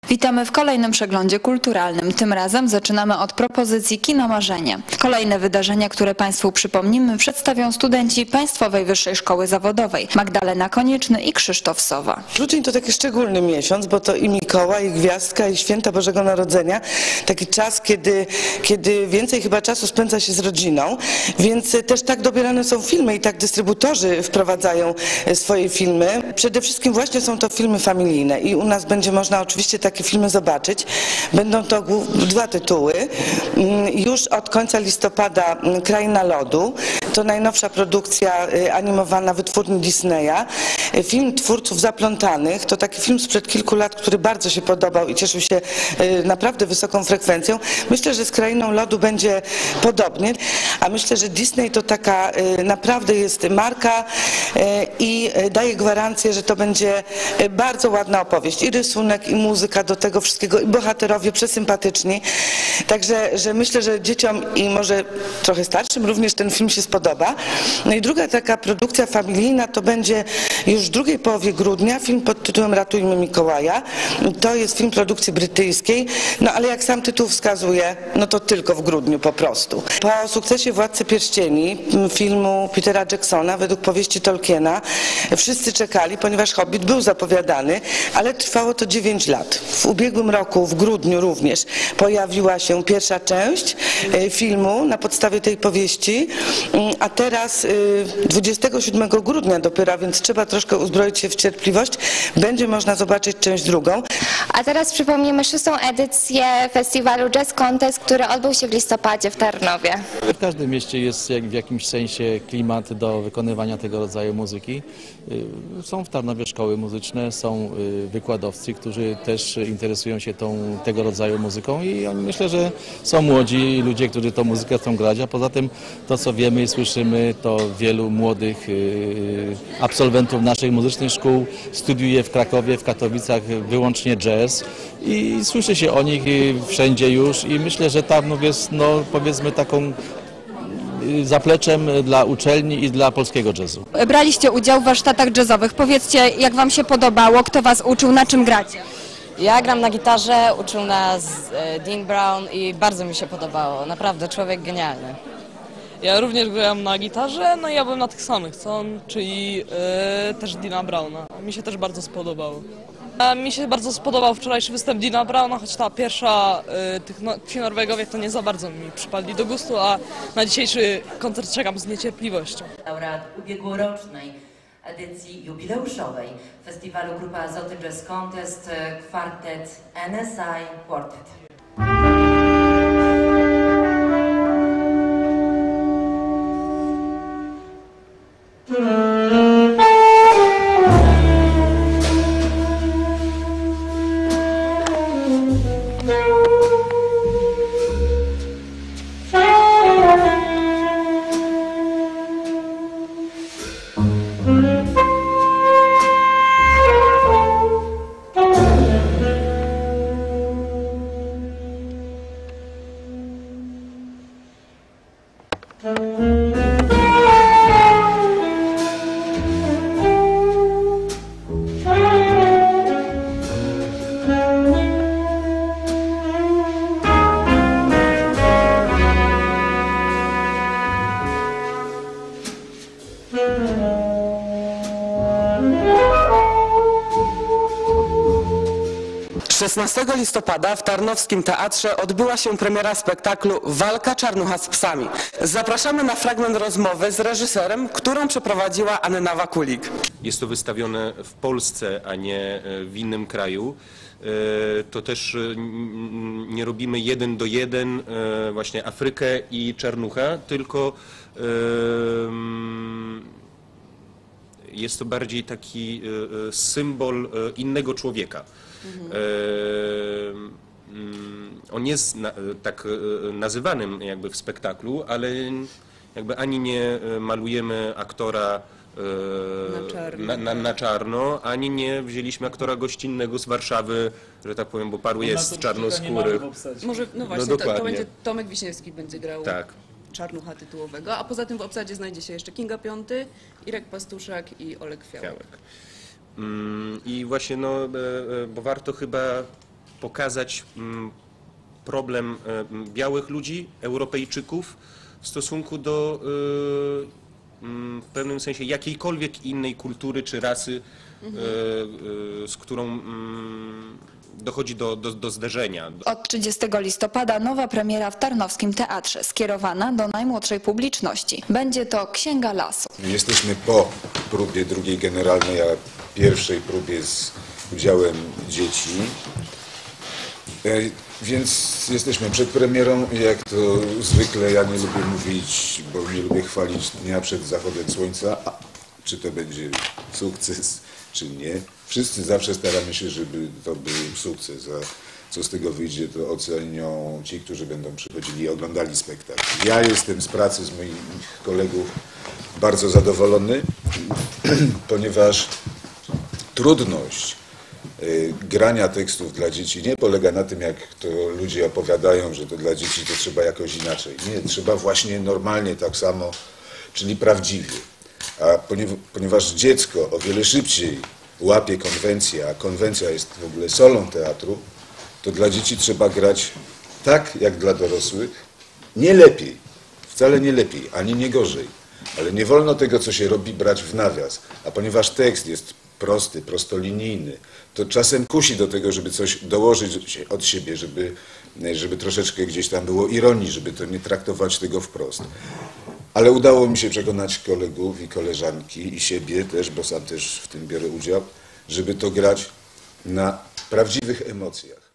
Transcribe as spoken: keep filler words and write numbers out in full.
Witamy w kolejnym przeglądzie kulturalnym. Tym razem zaczynamy od propozycji Kino Marzenie. Kolejne wydarzenia, które Państwu przypomnimy, przedstawią studenci Państwowej Wyższej Szkoły Zawodowej Magdalena Konieczny i Krzysztof Sowa. Grudzień to taki szczególny miesiąc, bo to i Mikołaj, i Gwiazdka, i Święta Bożego Narodzenia. Taki czas, kiedy, kiedy więcej chyba czasu spędza się z rodziną, więc też tak dobierane są filmy i tak dystrybutorzy wprowadzają swoje filmy. Przede wszystkim właśnie są to filmy familijne i u nas będzie można oczywiście takie filmy zobaczyć. Będą to dwa tytuły. Już od końca listopada Kraina Lodu. To najnowsza produkcja animowana wytwórni Disneya. Film Twórców Zaplątanych. To taki film sprzed kilku lat, który bardzo się podobał i cieszył się naprawdę wysoką frekwencją. Myślę, że z Krainą Lodu będzie podobnie. A myślę, że Disney to taka naprawdę jest marka i daje gwarancję, że to będzie bardzo ładna opowieść. I rysunek, i muzyka do tego wszystkiego, i bohaterowie przesympatyczni. Także że myślę, że dzieciom i może trochę starszym również ten film się spodoba. No i druga taka produkcja familijna to będzie już w drugiej połowie grudnia film pod tytułem Ratujmy Mikołaja. To jest film produkcji brytyjskiej, no ale jak sam tytuł wskazuje, no to tylko w grudniu po prostu. Po sukcesie Władcy Pierścieni, filmu Petera Jacksona według powieści Tolkiena, wszyscy czekali, ponieważ Hobbit był zapowiadany, ale trwało to dziewięć lat. W ubiegłym roku, w grudniu również, pojawiła się pierwsza część filmu na podstawie tej powieści, a teraz dwudziestego siódmego grudnia dopiero, więc trzeba troszkę uzbroić się w cierpliwość, będzie można zobaczyć część drugą. A teraz przypomnimy szóstą edycję festiwalu Jazz Contest, który odbył się w listopadzie w Tarnowie. W każdym mieście jest w jakimś sensie klimat do wykonywania tego rodzaju muzyki. Są w Tarnowie szkoły muzyczne, są wykładowcy, którzy też interesują się tą, tego rodzaju muzyką i myślę, że są młodzi ludzie, którzy tą muzykę chcą grać, a poza tym to, co wiemy i słyszymy, to wielu młodych absolwentów naszych muzycznych szkół studiuje w Krakowie, w Katowicach wyłącznie jazz i słyszy się o nich wszędzie już i myślę, że Tarnów jest, no, powiedzmy, taką zapleczem dla uczelni i dla polskiego jazzu. Braliście udział w warsztatach jazzowych. Powiedzcie, jak wam się podobało, kto was uczył, na czym gracie? Ja gram na gitarze, uczył nas Dean Brown i bardzo mi się podobało. Naprawdę, człowiek genialny. Ja również grałem na gitarze, no i ja byłem na tych samych, co on, czyli yy, też Deana Browna. Mi się też bardzo spodobało. A mi się bardzo spodobał wczorajszy występ Deana Browna, choć ta pierwsza, yy, tych no, ci Norwegowie to nie za bardzo mi przypadli do gustu, a na dzisiejszy koncert czekam z niecierpliwością. Laureat ubiegłorocznej edycji jubileuszowej festiwalu Grupa Azoty Jazz Contest, kwartet N S I Quartet. szesnastego listopada w Tarnowskim Teatrze odbyła się premiera spektaklu Walka Czarnucha z psami. Zapraszamy na fragment rozmowy z reżyserem, którą przeprowadziła Anna Wakulik. Jest to wystawione w Polsce, a nie w innym kraju. To też nie robimy jeden do jeden właśnie Afrykę i Czarnucha, tylko jest to bardziej taki symbol innego człowieka. Mhm. On jest na, tak nazywanym jakby w spektaklu, ale jakby ani nie malujemy aktora na czarno. Na, na, na czarno, ani nie wzięliśmy aktora gościnnego z Warszawy, że tak powiem, bo paru jest czarnoskórych. Może, no właśnie, no to, to będzie Tomek Wiśniewski będzie grał. Tak. Czarnucha tytułowego, a poza tym w obsadzie znajdzie się jeszcze Kinga Piąty, Irek Pastuszak i Olek Fiałek. I właśnie, no, bo warto chyba pokazać mm, problem y, białych ludzi, Europejczyków w stosunku do y, y, w pewnym sensie jakiejkolwiek innej kultury czy rasy, mhm. y, y, z którą y, dochodzi do, do, do zderzenia. Od trzydziestego listopada nowa premiera w Tarnowskim Teatrze, skierowana do najmłodszej publiczności. Będzie to Księga Lasu. Jesteśmy po próbie drugiej generalnej, a pierwszej próbie z udziałem dzieci. Więc jesteśmy przed premierą i jak to zwykle ja nie lubię mówić, bo nie lubię chwalić dnia przed zachodem słońca, a czy to będzie sukces, czy nie. Wszyscy zawsze staramy się, żeby to był sukces, a co z tego wyjdzie, to ocenią ci, którzy będą przychodzili i oglądali spektakl. Ja jestem z pracy z moich kolegów bardzo zadowolony, ponieważ trudność y, grania tekstów dla dzieci nie polega na tym, jak to ludzie opowiadają, że to dla dzieci to trzeba jakoś inaczej. Nie, trzeba właśnie normalnie tak samo, czyli prawdziwie. A ponieważ, ponieważ dziecko o wiele szybciej łapie konwencję, a konwencja jest w ogóle solą teatru, to dla dzieci trzeba grać tak, jak dla dorosłych, nie lepiej, wcale nie lepiej, ani nie gorzej, ale nie wolno tego, co się robi, brać w nawias, a ponieważ tekst jest prosty, prostolinijny, to czasem kusi do tego, żeby coś dołożyć od siebie, żeby, żeby troszeczkę gdzieś tam było ironii, żeby to nie traktować tego wprost. Ale udało mi się przekonać kolegów i koleżanki i siebie też, bo sam też w tym biorę udział, żeby to grać na prawdziwych emocjach.